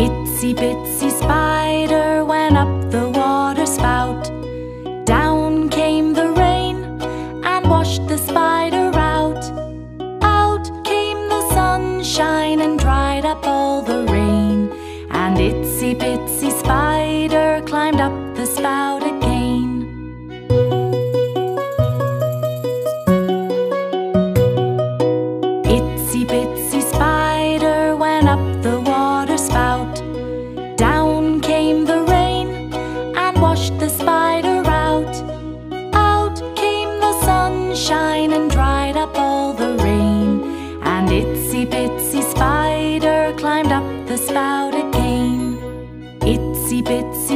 Itsy bitsy spider went up the water spout. Down came the rain and washed the spider out. Out came the sunshine and dried up all the rain. And itsy bitsy spider climbed up the spout again. Itsy bitsy spider went up the water spout. Down came the rain and washed the spider out. Out came the sunshine and dried up all the rain. And itsy bitsy spider climbed up the spout again. Itsy bitsy